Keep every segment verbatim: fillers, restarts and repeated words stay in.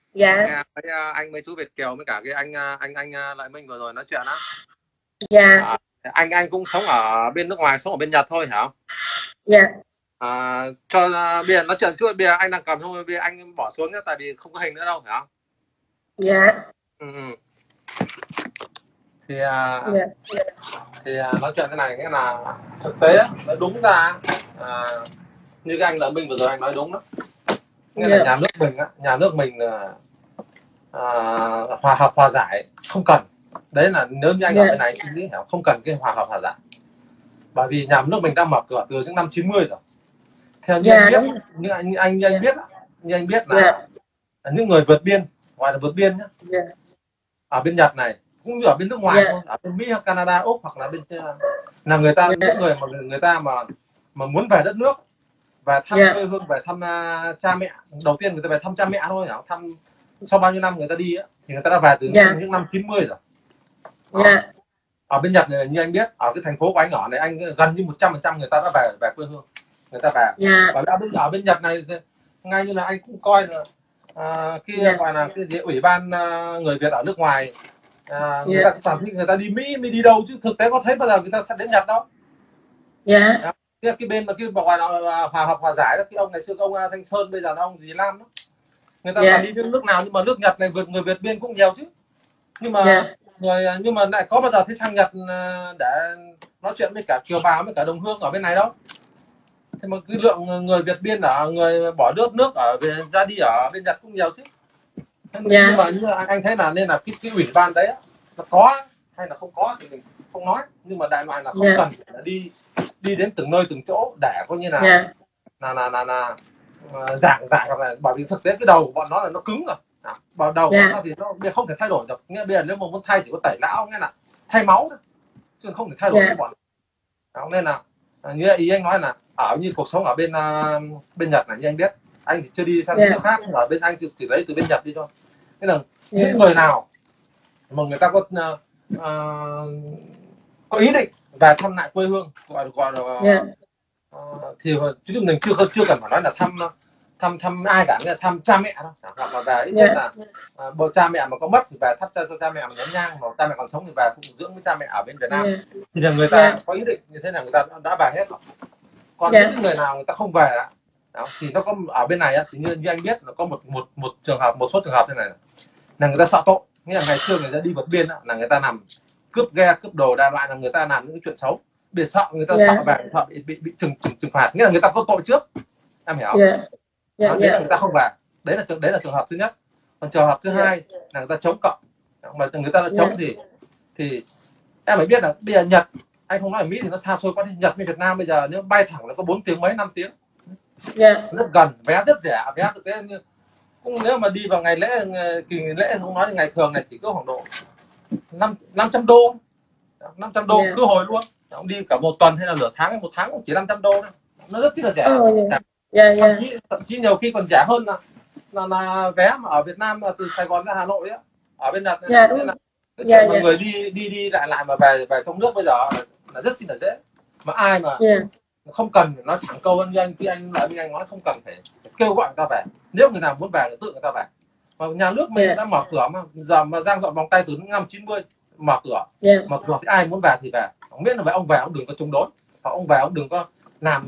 Dạ. Nghe mấy à, anh mấy chú Việt kiều với cả cái anh à, anh anh à, Lợi Minh vừa rồi nói chuyện á. Dạ. À, anh anh cũng sống ở bên nước ngoài, sống ở bên Nhật thôi hả? Dạ. À, cho à, bây giờ nói chuyện chút, bây giờ anh đang cầm thôi, bây giờ anh bỏ xuống nhé, tại vì không có hình nữa đâu hả? Dạ. Ừ, ừ. Thì à, Dạ. thì à, nói chuyện thế này, nghĩa là thực tế nó đúng ra à, như cái anh Lợi Minh vừa rồi anh nói đúng đó, nghĩa là Dạ. nhà nước mình á, nhà nước mình là à, hòa hợp hòa giải không cần. Đấy là nếu như anh ở Dạ. bên này anh nghĩ hiểu không cần cái hòa hợp hòa giải, bởi vì nhà nước mình đang mở cửa từ những năm chín mươi rồi. Theo như anh Dạ biết, đúng rồi. như anh như anh như anh biết như anh biết Dạ. là, là những người vượt biên, gọi là vượt biên nhá, Dạ. ở bên Nhật này cũng như ở bên nước ngoài Dạ. thôi, ở bên Mỹ hoặc Canada, Úc hoặc là bên là người ta, những Dạ. người mà người ta mà mà muốn về đất nước và thăm Dạ. quê hương, về thăm uh, cha mẹ, đầu tiên người ta về thăm cha mẹ thôi, thăm sau bao nhiêu năm người ta đi á, thì người ta đã về từ Dạ. những năm chín mươi rồi. Đó. Dạ. Ở bên Nhật này, như anh biết, ở cái thành phố của anh ở này, anh gần như một trăm phần trăm người ta đã về về quê hương, người ta về. Dạ. Và ở bên ở bên Nhật này ngay như là anh cũng coi là à, cái Dạ. gọi là cái gì, ủy ban à, người Việt ở nước ngoài, à, người Dạ. ta toàn thích người ta đi Mỹ mới đi đâu, chứ thực tế có thấy bao giờ người ta sẽ đến Nhật đâu. Dạ. Đó. Cái, cái bên mà cái gọi là hòa hợp hòa giải đó, cái ông ngày xưa ông Thanh Sơn, bây giờ là ông gì Lam đó, người ta Dạ. toàn đi đến nước nào, nhưng mà nước Nhật này vượt người Việt biên cũng nhiều chứ, nhưng mà Dạ. người nhưng mà lại có bao giờ thấy sang Nhật để nói chuyện với cả kiều bào với cả đồng hương ở bên này đâu. Thế mà cái lượng người Việt biên ở người bỏ nước nước ở về ra đi ở bên Nhật cũng nhiều chứ. Thế Dạ. nhưng mà như anh, anh thấy là nên là cái cái ủy ban đấy nó có hay là không có thì mình không nói, nhưng mà đại loại là không Dạ. cần phải đi đi đến từng nơi từng chỗ để coi như là Dạ. là là là, là uh, giảng giải, hoặc là bởi vì thực tế cái đầu của bọn nó là nó cứng rồi. À, vào đầu Dạ. của nó thì nó bây giờ không thể thay đổi được. Nghe bây giờ nếu mà muốn thay chỉ có tẩy não, nghe là thay máu thôi, chứ không thể thay đổi Dạ. cái bọn. Đó, nên là như ý anh nói là ở như cuộc sống ở bên uh, bên Nhật này, như anh biết, anh thì chưa đi sang Dạ. nước khác, nhưng ở bên anh thì, thì lấy từ bên Nhật đi thôi. Thế là Dạ. những người nào mà người ta có uh, uh, có ý định về thăm lại quê hương, gọi gọi là Dạ. uh, thì chứ mình chưa chưa cần phải nói là thăm thăm thăm ai cả, nghĩa là thăm cha mẹ thôi, hoặc là về ít nhất là uh, bố cha mẹ mà có mất thì về thắp cho cha mẹ, mà nén nhang, mà cha mẹ còn sống thì về phụng dưỡng với cha mẹ ở bên Việt Nam. Dạ. Thì là người ta có ý định như thế là người ta đã về hết rồi. Còn Dạ. những người nào người ta không về đó, thì nó có ở bên này thì như, như anh biết, nó có một một một trường hợp, một số trường hợp thế này là người ta sợ tội, nghĩa là ngày xưa người ta đi vượt biên là người ta làm cướp ghe cướp đồ đại loại, là người ta làm những cái chuyện xấu, bị sợ, người ta Yeah. sợ về, sợ bị bị, bị trừng trừng trừng phạt, nghĩa là người ta có tội trước, em hiểu không? Yeah. Yeah. Đó, đấy là người ta không về, đấy là đấy là trường hợp thứ nhất. Còn trường hợp thứ Yeah. hai là người ta chống cộng, mà người ta đã chống Yeah. thì thì em phải biết là bây giờ Nhật, anh không nói ở Mỹ thì nó xa xôi quá, đi Nhật với Việt Nam bây giờ nếu bay thẳng là có bốn tiếng mấy, năm tiếng, Yeah. rất gần, vé rất rẻ, vé thực tế như cũng nếu mà đi vào ngày lễ, kỳ nghỉ lễ, không nói là ngày thường này, chỉ có khoảng độ năm năm trăm đô, năm trăm đô Yeah. cứ hồi luôn, ông đi cả một tuần hay là nửa tháng hay một tháng cũng chỉ năm trăm đô thôi, nó rất là rẻ. Oh, yeah. Yeah, thậm yeah. chí thậm chí nhiều khi còn rẻ hơn là là, là vé mà ở Việt Nam mà từ Sài Gòn ra Hà Nội á, ở bên Nhật. Yeah, đúng. Nên là cái chuyện Yeah, mà yeah. người đi đi đi lại lại mà về về trong nước bây giờ là, là rất là dễ, mà ai mà Yeah. không cần nói thẳng câu như anh, khi anh lại anh nói không cần phải, phải kêu gọi người ta về, nếu người nào muốn về thì tự người ta về. Mà nhà nước mình Yeah. đã mở cửa mà giờ mà giang dọn vòng tay từ năm chín mươi, mở cửa, Yeah. mở cửa thì ai muốn về thì về, không biết là vậy, ông về ông đừng có chống đối, hoặc ông về ông đừng có làm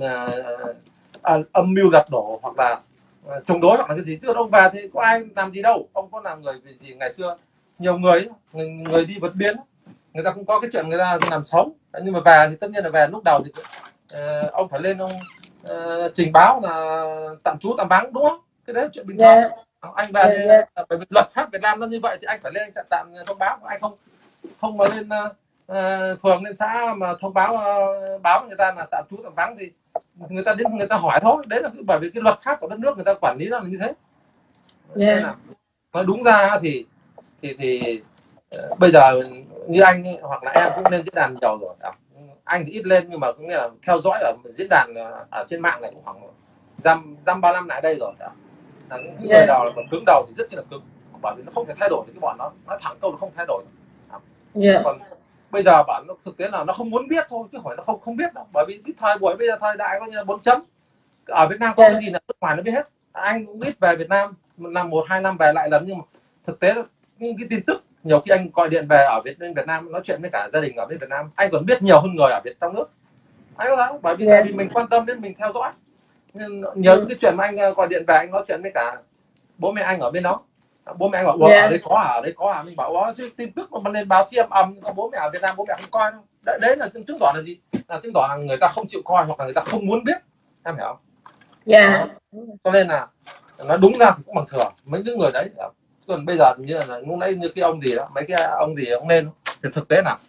uh, uh, âm mưu lật đổ hoặc là uh, chống đối hoặc là cái gì, chứ ông về thì có ai làm gì đâu, ông có làm người gì. Ngày xưa nhiều người người, người đi vượt biên người ta cũng có cái chuyện người ta làm xấu, nhưng mà về thì tất nhiên là về lúc đầu thì uh, ông phải lên ông uh, trình báo là tạm trú tạm vắng, đúng không? Cái đấy là chuyện bình thường. Yeah. Anh về Yeah, thì, yeah. bởi vì luật pháp Việt Nam nó như vậy thì anh phải lên tạm, tạm thông báo, anh không không mà lên uh, phường lên xã mà thông báo uh, báo người ta là tạm trú tạm vắng thì người ta đến người ta hỏi thôi, đấy là bởi vì cái luật pháp của đất nước người ta quản lý nó là như thế. Yeah. Nên là nói đúng ra thì thì thì uh, bây giờ như anh ấy, hoặc là em cũng lên diễn đàn nhiều rồi, anh thì ít lên nhưng mà cũng nghĩa là theo dõi ở diễn đàn ở trên mạng này cũng khoảng dăm dăm ba năm lại đây rồi. Là những yeah. người nào còn cứng đầu thì rất là cứng, bởi vì nó không thể thay đổi được, cái bọn nó nói thẳng câu nó không thay đổi. Yeah. Còn bây giờ bạn nó thực tế là nó không muốn biết thôi, chứ hỏi nó không không biết đâu, bởi vì cái thời buổi bây giờ thời đại coi như là bốn chấm, ở Việt Nam có yeah. cái gì là nước ngoài nó biết hết. Anh cũng biết về Việt Nam, một năm một hai năm về lại lần, nhưng mà thực tế những cái tin tức nhiều khi anh gọi điện về ở Việt Việt Nam nói chuyện với cả gia đình ở bên Việt Nam, anh còn biết nhiều hơn người ở Việt trong nước. Anh có sao? Bởi vì dạ, tại vì mình quan tâm đến, mình theo dõi. Nhưng nhớ ừ, cái chuyện mà anh gọi điện về anh nói chuyện với cả bố mẹ anh ở bên đó, bố mẹ anh bảo dạ, ở đây có à, ở đây có à, mình bảo đó, tin tức mà lên báo thêm ầm, bố mẹ ở Việt Nam bố mẹ không coi đâu. Đấy, đấy là chứng tỏ là gì? Là chứng tỏ là người ta không chịu coi hoặc là người ta không muốn biết, em hiểu không? dạ, Đó. Cho nên là nói đúng ra thì cũng bằng thường mấy những người đấy. Còn bây giờ như là lúc nãy như cái ông gì đó, mấy cái ông gì ông lên thì thực tế là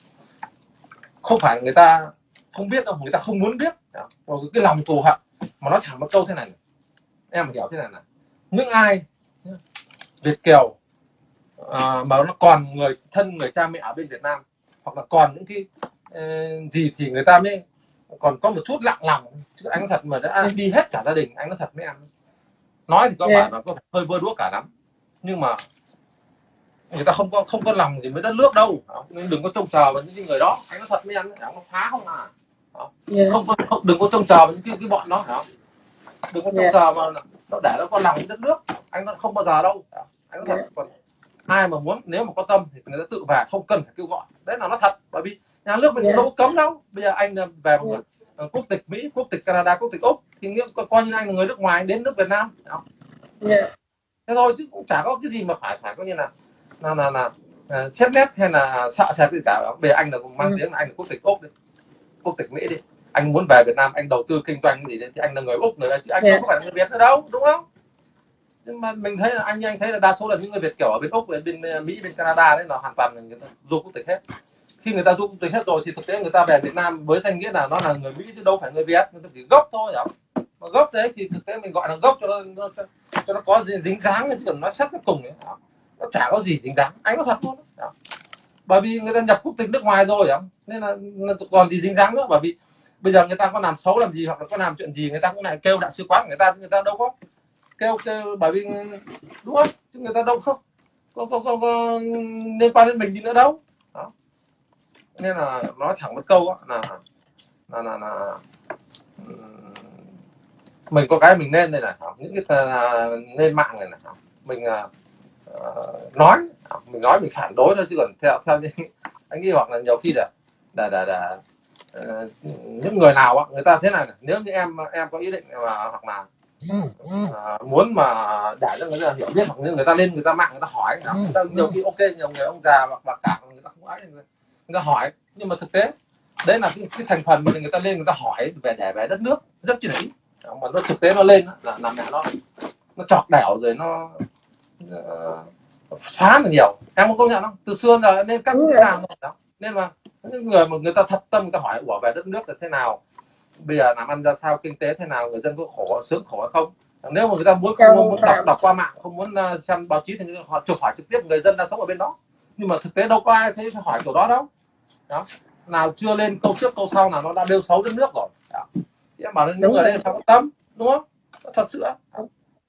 không phải người ta không biết đâu, người ta không muốn biết. Đó. Cái lòng thù hận mà nói thẳng một câu thế này, em hiểu thế này này, những ai Việt kiều à, mà nó còn người thân người cha mẹ ở bên Việt Nam hoặc là còn những cái uh, gì thì người ta mới còn có một chút lặng lòng, chứ anh nói thật mà đã đi hết cả gia đình, anh nói thật với em, nói thì có dạ, phải là có hơi vơ đũa cả lắm, nhưng mà người ta không có không có lòng gì với đất nước đâu. Nên đừng có trông chờ vào những người đó, anh nói thật với em, nó phá không à. dạ, Không, không đừng có trông chờ vào những cái, cái bọn đó, hả? Đừng có trông dạ, chờ mà nó để nó có lòng với đất nước, anh nó không bao giờ đâu. Anh nói thật, còn ai mà muốn nếu mà có tâm thì người ta tự về, không cần phải kêu gọi, đấy là nó thật. Bởi vì nhà nước mình dạ, đâu có cấm đâu. Bây giờ anh về một người quốc tịch Mỹ, quốc tịch Canada, quốc tịch Úc thì nghĩa coi như anh là người nước ngoài đến nước Việt Nam, dạ, thế thôi, chứ cũng chả có cái gì mà phải phải coi như là là là, là, là xét nét hay là sợ sệt gì cả. Bây giờ anh là mang ừ, tiếng là anh là quốc tịch Úc đi, quốc tịch Mỹ đi, anh muốn về Việt Nam anh đầu tư kinh doanh cái gì đấy thì anh là người Úc người đấy, chứ anh dạ, đâu có phải là người Việt nữa đâu, đúng không? Nhưng mà mình thấy là anh anh thấy là đa số là những người Việt kiểu ở bên Úc, bên Mỹ, bên Canada đấy là hoàn toàn là người ta du quốc tịch hết. Khi người ta du quốc tịch hết rồi thì thực tế người ta về Việt Nam với danh nghĩa là nó là người Mỹ chứ đâu phải người Việt, người ta chỉ gốc thôi, hiểu không? Mà gốc đấy thì thực tế mình gọi là gốc cho nó, nó cho nó có gì dính dáng, chứ còn nó xét nó cùng ấy, nó chả có gì dính dáng, anh có thật luôn đấy. Bởi vì người ta nhập quốc tịch nước ngoài rồi, không? Nên là, là còn gì dính dáng nữa. Bởi vì bây giờ người ta có làm xấu làm gì hoặc là có làm chuyện gì người ta cũng lại kêu đại sứ quán của người ta, người ta đâu có kêu, kêu bởi vì đúng không, chứ người ta đâu không có, có, có, có liên quan đến mình gì nữa đâu. Đó. Nên là nói thẳng một câu đó, là là là, là mình có cái mình nên đây là những cái lên mạng này là mình uh, nói mình nói mình phản đối thôi, chứ còn theo theo những anh nghĩ hoặc là nhiều khi là là là, là uh, những người nào người ta thế này, này nếu như em em có ý định mà hoặc là uh, muốn mà để cho người ta hiểu biết, hoặc như người ta lên người ta mạng người ta hỏi, người ta nhiều khi ok, nhiều người ông già hoặc bà cả người ta không ấy, người ta hỏi, nhưng mà thực tế đấy là cái, cái thành phần mà người ta lên người ta hỏi về để về đất nước rất chi là ít, mà nó thực tế nó lên là là mẹ nó nó chọc đẻo rồi nó uh, phá là nhiều, em có công nhận không? Từ xưa giờ nên các cái làm đó. Nên mà những người mà người ta thật tâm người ta hỏi của về đất nước là thế nào, bây giờ làm ăn ra sao, kinh tế thế nào, người dân có khổ sướng khổ hay không. Nếu mà người ta muốn không muốn đọc đọc qua mạng, không muốn xem báo chí thì họ chụp hỏi trực tiếp người dân đang sống ở bên đó, nhưng mà thực tế đâu có ai thấy hỏi kiểu đó đâu. Đó, nào chưa lên câu trước câu sau nào nó đã bêu xấu đất nước rồi. Đó. Thì em bảo là những người đây sao có tâm, đúng không? Thật sự. Đó.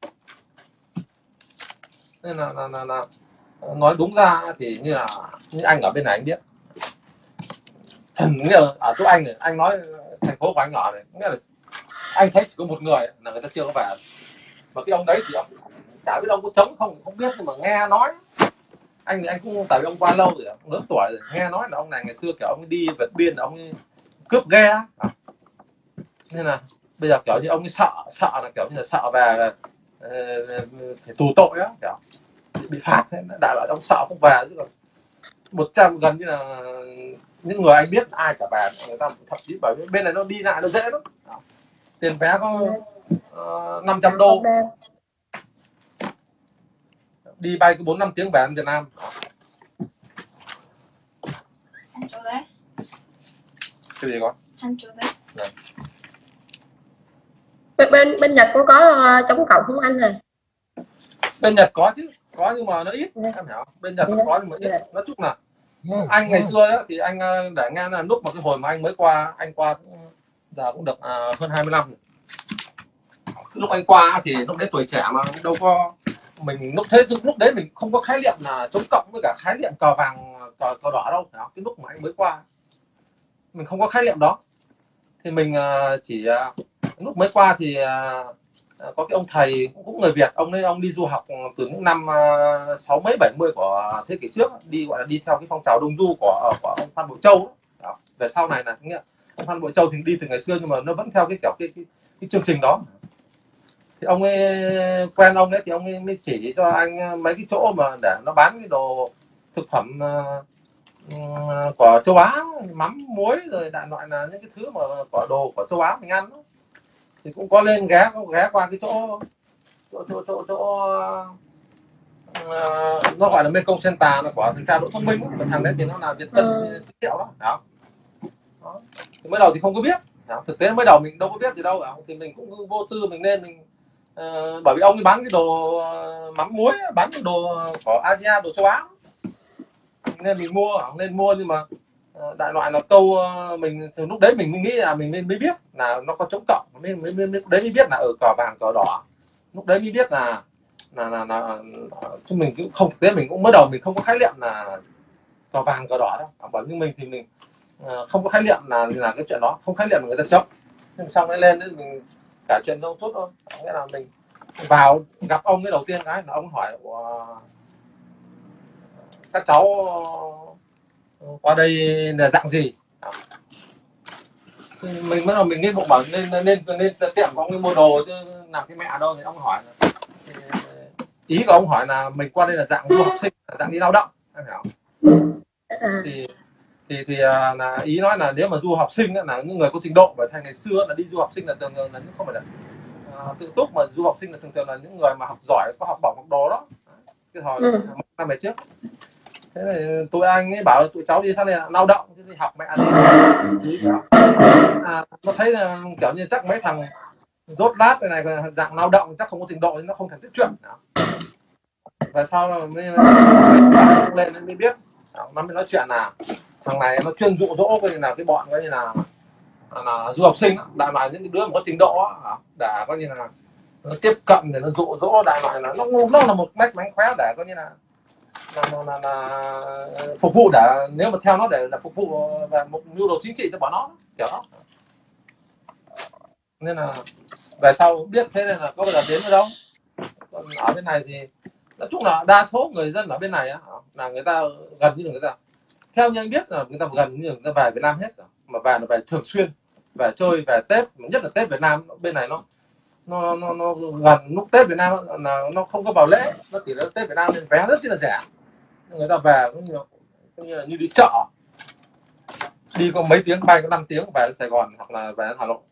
Nên là, là, là, là nói đúng ra thì như là như anh ở bên này anh biết, thần nghĩa là ở chỗ anh này, anh nói thành phố của anh ở này, nghĩa là anh thấy chỉ có một người là người ta chưa có về, mà cái ông đấy thì ông chả biết ông có chống không không biết, nhưng mà nghe nói anh thì anh cũng tại vì ông qua lâu rồi, ông lớn tuổi rồi, nghe nói là ông này ngày xưa kiểu ông đi vượt biên là ông ấy cướp ghe, nên là bây giờ kiểu như ông ấy sợ sợ là kiểu như là sợ về phải tù tội á, kiểu bị phạt, đại loại ông sợ không về, chứ còn một trăm gần như là những người anh biết ai cả về, người ta thậm chí bởi vì bên này nó đi lại nó dễ lắm, tiền vé có uh, năm trăm đô, đi bay cứ bốn năm tiếng về Việt Nam. Anh chỗ đấy. Cái gì con? Anh chỗ đấy. Dạ. Bên bên Nhật có có uh, chống cộng không anh này? Bên Nhật có chứ, có nhưng mà nó ít, yeah. Em hiểu. Bên Nhật nó có nhưng mà ít. Yeah. Nói chung là anh ngày xưa ấy, thì anh để nghe là lúc mà cái hồi mà anh mới qua, anh qua giờ cũng được uh, hơn hai mươi năm rồi. Lúc anh qua thì lúc đấy tuổi trẻ mà đâu có, mình lúc thế lúc đấy mình không có khái niệm là chống cộng với cả khái niệm cờ vàng cờ, cờ đỏ đâu. Đó. Cái lúc mà anh mới qua mình không có khái niệm đó, thì mình uh, chỉ uh, lúc mới qua thì uh, có cái ông thầy cũng, cũng người Việt, ông ấy ông đi du học từ những năm uh, sáu mấy bảy mươi của thế kỷ trước, đi gọi là đi theo cái phong trào đông du của của ông Phan Bội Châu đó. Về sau này là nghĩa ông Phan Bội Châu thì đi từ ngày xưa nhưng mà nó vẫn theo cái kiểu cái, cái, cái chương trình đó. Thì ông ấy quen ông ấy thì ông ấy mới chỉ cho anh mấy cái chỗ mà để nó bán cái đồ thực phẩm uh, của châu Á, mắm muối rồi đại loại là những cái thứ mà của đồ của châu Á mình ăn đó. Thì cũng có lên ghé ghé qua cái chỗ chỗ chỗ chỗ, chỗ uh, nó gọi là Mekong Center là của thằng cha Đỗ Thông Minh, cái thằng đấy thì nó là Việt Tân giới thiệu đó. Đó. Đó. Thì mới đầu thì không có biết, đó. Thực tế mới đầu mình đâu có biết gì đâu, đó. Thì mình cũng vô tư mình lên mình uh, bởi vì ông ấy bán cái đồ mắm muối, bán cái đồ của Asia, đồ châu Á nên mình mua, nên mua nhưng mà đại loại là câu mình từ lúc đấy mình mới nghĩ là mình mới biết là nó có chống cộng, mới mới mới đấy mới biết là ở cờ vàng cờ đỏ, lúc đấy mới biết là là là, là chúng mình cũng không, thực tế mình cũng mới đầu mình không có khái niệm là cờ vàng cờ đỏ đâu, bởi như mình thì mình không có khái niệm là là cái chuyện đó, không khái niệm là người ta chống, nhưng xong mới lên đấy mình cả chuyện đâu tốt thôi, nghĩa là mình vào gặp ông cái đầu tiên cái là ông hỏi các cháu qua đây là dạng gì. Đó. Mình bắt đầu mình nên bộ bảo nên nên nên tiệm của ông ấy mua đồ chứ làm cái mẹ đâu, thì ông hỏi ý của ông hỏi là mình qua đây là dạng du học sinh, là dạng đi lao động, em hiểu không? thì thì thì là ý nói là nếu mà du học sinh là những người có trình độ, bởi thành ngày xưa là đi du học sinh là thường là những không phải là uh, tự túc, mà du học sinh là thường thường là những người mà học giỏi, có học bổng học đồ đó, cái hồi ừ. năm về trước. Thế là tụi anh ấy bảo là tụi cháu đi sang đây là lao động chứ đi học mẹ gì. À, nó thấy là kiểu như chắc mấy thằng rốt lát này này dạng lao động chắc không có trình độ nên nó không thể tiếp chuyện. Và sau là mới lên mới biết, nó mới nói chuyện là thằng này nó chuyên dụ dỗ coi như là cái bọn coi như là, là du học sinh, đại loại những đứa mà có trình độ để coi như là nó tiếp cận, để nó dụ dỗ, đại loại là nó nó là một cách mánh khóe để coi như là Là, là, là, là phục vụ, để nếu mà theo nó để là phục vụ về một mưu đồ chính trị cho bọn nó kiểu đó. Nên là về sau biết thế nên là có bao giờ đến với đâu. Còn ở bên này thì nói chung là đa số người dân ở bên này á, là người ta gần như là người ta theo như anh biết là người ta gần như là người ta về Việt Nam hết, mà về là về thường xuyên, về chơi, về Tết, nhất là Tết Việt Nam bên này nó nó nó, nó gần lúc Tết Việt Nam là nó không có vào lễ, nó chỉ là Tết Việt Nam nên vé rất là rẻ, người ta về cũng như, cũng như là như đi chợ, đi có mấy tiếng, bay có năm tiếng về Sài Gòn hoặc là về Hà Nội.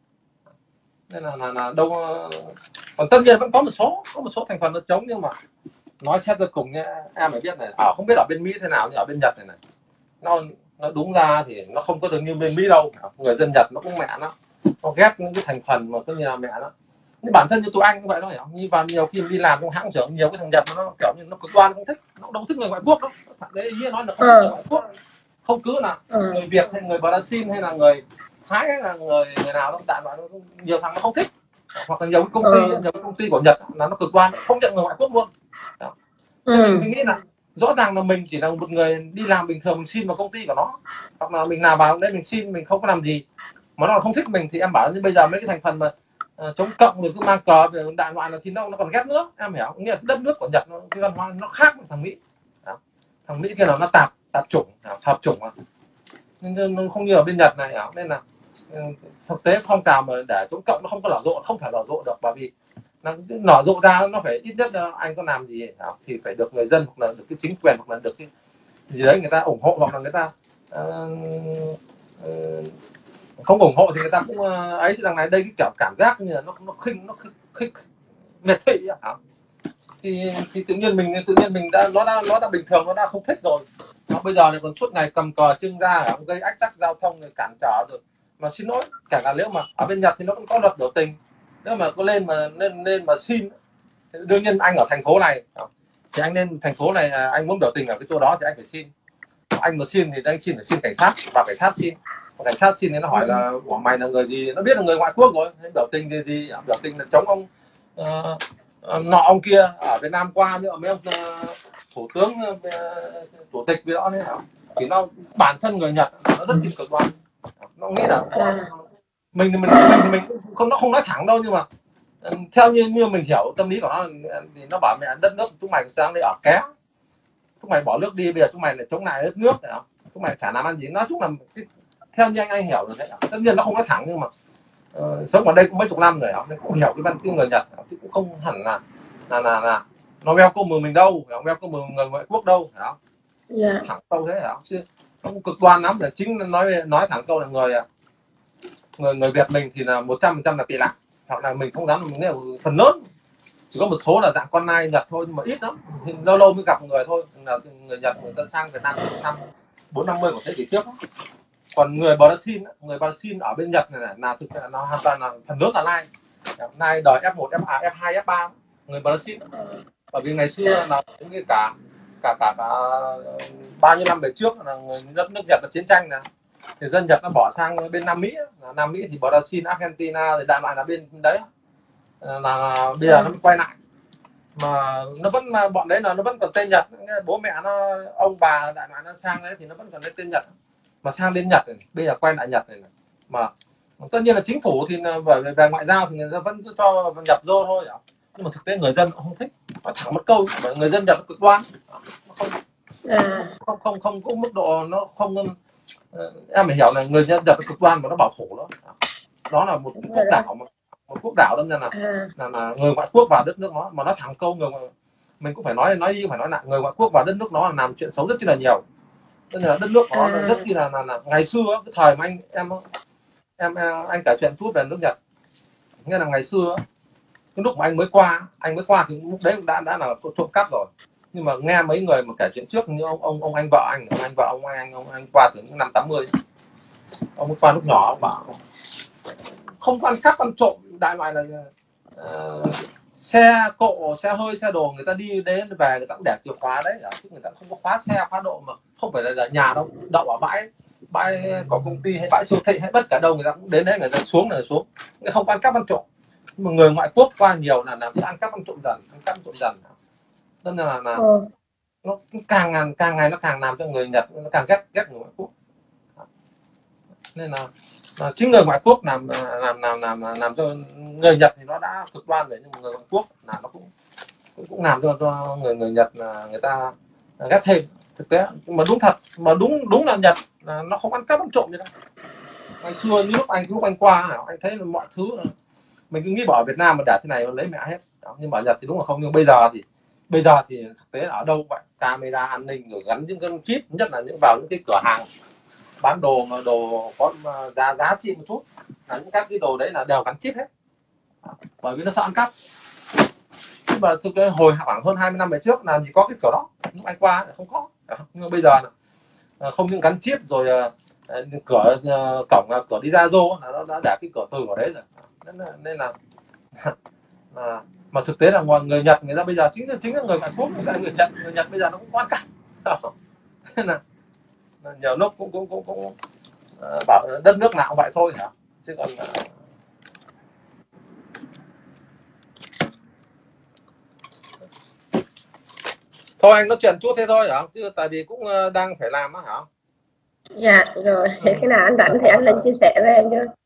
Nên là, là, là đâu, còn tất nhiên vẫn có một số có một số thành phần nó chống, nhưng mà nói xét cho cùng nhé, em phải biết này, ở không biết ở bên Mỹ thế nào, nhưng ở bên Nhật này này nó nó đúng ra thì nó không có được như bên Mỹ đâu. Người dân Nhật nó cũng mẹ nó nó ghét những cái thành phần mà cứ như là mẹ nó, nhưng bản thân như tụi anh như vậy, nó hiểu như vào nhiều khi đi làm trong hãng trưởng, nhiều cái thằng Nhật nó kiểu như nó cực đoan, không thích, nó đâu thích người ngoại quốc đâu. Đấy ý nói là không ừ. người ngoại quốc, không cứ là ừ. người Việt hay người Brazil hay là người Thái hay là người người nào đó, đại loại nhiều thằng nó không thích, hoặc là nhiều cái công ty ừ. nhiều cái công ty của Nhật là nó cực đoan, không nhận người ngoại quốc luôn. Đó. Ừ. Mình, mình nghĩ là rõ ràng là mình chỉ là một người đi làm bình thường, mình xin vào công ty của nó, hoặc là mình nào vào đây mình xin, mình không có làm gì mà nó không thích mình, thì em bảo như bây giờ mấy cái thành phần mà uh, chống cộng rồi cứ mang cờ đại loại là thì nó nó còn ghét nước, em hiểu, nghĩa là đất nước của Nhật nó, cái văn hóa nó khác với thằng Mỹ. Đó. Thằng Mỹ kia là nó tạp tạp chủng, hợp chủng mà, nên nó không như ở bên Nhật này. Hiểu. Nên là thực tế phong trào mà để chống cộng nó không có nở rộ, không thể nở rộ được, bởi vì nó nở rộ ra nó phải ít nhất là anh có làm gì thì phải được người dân hoặc là được cái chính quyền hoặc là được cái gì đấy người ta ủng hộ, hoặc là người ta uh, uh, không ủng hộ thì người ta cũng uh, ấy. Thì đằng này đây cái kiểu cảm giác như là nó nó khinh, nó khinh miệt thị à? thì thì tự nhiên mình tự nhiên mình đã nó đã nó đã bình thường, nó đã không thích rồi, nó bây giờ này còn suốt ngày cầm cờ trưng ra gây ách tắc giao thông rồi cản trở rồi. Mà xin lỗi, cả là nếu mà ở bên Nhật thì nó cũng có luật biểu tình, nếu mà có lên mà nên nên mà xin, đương nhiên anh ở thành phố này thì anh lên thành phố này, anh muốn biểu tình ở cái chỗ đó thì anh phải xin. Anh mà xin thì anh xin phải xin cảnh sát, và cảnh sát xin, và cảnh sát xin thì nó hỏi là của mày là người gì, nó biết là người ngoại quốc rồi, biểu tình gì gì, biểu tình là chống ông uh, nọ ông kia ở Việt Nam qua nữa, mấy ông uh, thủ tướng uh, chủ tịch với đó đấy, thì nó bản thân người Nhật nó rất là cực đoan, nó nghĩ là mình mình mình mình không, nó không nói thẳng đâu, nhưng mà theo như như mình hiểu tâm lý của nó thì nó bảo mẹ đất nước chúng mày sang đây ở ké, chúng mày bỏ nước đi, bây giờ chúng mày lại chống lại đất nước, chúng mày chả làm ăn gì. Nói chung là cái, theo như anh anh hiểu được đấy, tất nhiên nó không nói thẳng nhưng mà uh, sống ở đây cũng mấy chục năm rồi nên cũng hiểu cái văn chương người Nhật, chứ cũng không hẳn là là là, là nó welcome mình đâu, nó welcome người ngoại quốc đâu, phải không? Dạ. Thẳng câu thế, phải không? Chứ nó cũng cực đoan lắm. Để chính nói nói thẳng câu là người người người Việt mình thì là một trăm phần trăm là tị nạn, hoặc là mình không dám, mình là phần lớn chỉ có một số là dạng con nai Nhật thôi, nhưng mà ít lắm, lâu lâu mới gặp người thôi, là người Nhật người ta sang Việt Nam năm bốn năm mươi của thế kỷ trước. Còn người Brazil, người Brazil ở bên Nhật này, này là thực ra nó hoàn toàn là phần lớn là nai, nai đời F một, F hai, F ba, người Brazil. Bởi vì ngày xưa là những cái cả cả cả cả bao nhiêu năm về trước là người đất nước Nhật là chiến tranh này, thì dân Nhật nó bỏ sang bên Nam Mỹ, Nam Mỹ thì Brazil, Argentina thì đại loại là bên đấy, là bây giờ nó quay lại mà nó vẫn, bọn đấy là nó vẫn còn tên Nhật, bố mẹ nó, ông bà đại loại nó sang đấy thì nó vẫn còn lấy tên Nhật, mà sang đến Nhật này, bây giờ quay lại Nhật này, này. Mà tất nhiên là chính phủ thì về, về ngoại giao thì người ta vẫn cứ cho nhập vô thôi, nhưng mà thực tế người dân cũng không thích, nó thẳng một câu, bởi người dân Nhật nó cực đoan, không không không không có mức độ, nó không, em phải hiểu là người dân Nhật cực đoan mà nó bảo thủ đó, đó là một quốc đảo mà, một quốc đảo đâm ra là, là là người ngoại quốc vào đất nước nó, mà nó thẳng câu người mình cũng phải nói nói đi phải nói lại, người ngoại quốc vào đất nước nó là làm chuyện xấu rất chi là nhiều. Nên là đất nước nó là rất chi là, là, là ngày xưa cái thời mà anh em em anh kể chuyện chút về nước Nhật, nghĩa là ngày xưa cái lúc mà anh mới qua anh mới qua thì lúc đấy đã đã là trộm cắp rồi, nhưng mà nghe mấy người mà kể chuyện trước như ông ông ông anh vợ anh ông anh vợ ông anh ông anh qua từ những năm tám mươi, ông qua lúc nhỏ ông bảo không ăn cắp ăn trộm, đại loại là uh, xe cộ, xe hơi, xe đồ người ta đi đến về người ta cũng để chìa khóa đấy, chứ người ta không có khóa xe khóa độ, mà không phải là ở nhà đâu, đậu ở bãi bãi có công ty hay bãi siêu thị hay bất cả đâu người ta cũng đến đấy, người ta xuống là xuống, không ăn cắp ăn trộm. Nhưng mà người ngoại quốc qua nhiều là làm ăn cắp ăn trộm dần, ăn cắp ăn trộm dần, nên là, là ừ. nó càng càng ngày nó càng làm cho người Nhật nó càng ghét ghét người ngoại quốc, nên là, là chính người ngoại quốc làm làm làm làm làm cho người Nhật thì nó đã cực đoan rồi, nhưng mà người ngoại quốc là nó cũng cũng, cũng làm cho, cho người người Nhật là người ta ghét thêm. Thực tế mà đúng thật, mà đúng đúng là Nhật là nó không ăn cắp ăn trộm như thế. Ngày xưa như lúc anh lúc anh qua anh thấy là mọi thứ mình cứ nghĩ bỏ ở Việt Nam mà để thế này nó lấy mẹ hết, nhưng mà ở Nhật thì đúng là không. Nhưng bây giờ thì bây giờ thì thực tế là ở đâu vậy, camera an ninh rồi gắn những cái chip, nhất là những vào những cái cửa hàng bán đồ mà đồ có giá giá trị một chút, là những các cái đồ đấy là đều gắn chip hết, bởi vì nó sợ ăn cắp. Nhưng mà thực tế hồi khoảng hơn hai mươi năm về trước làm gì có cái kiểu đó, lúc anh qua không có, nhưng mà bây giờ là không những gắn chip rồi cửa cổng cửa đi ra rô là nó đã để cái cửa từ ở đấy rồi, nên là, nên là à, mà thực tế là người Nhật người ta bây giờ chính là chính là người ngoại quốc, người Nhật người Nhật bây giờ nó cũng quan cả, nên là nhiều lúc cũng cũng cũng, cũng uh, bảo đất nước nào cũng vậy thôi hả, chứ còn uh... thôi anh nói chuyện chút thế thôi hả, chứ tại vì cũng uh, đang phải làm á hả. Dạ rồi, thì cái nào anh rảnh thì anh lên chia sẻ với em chứ.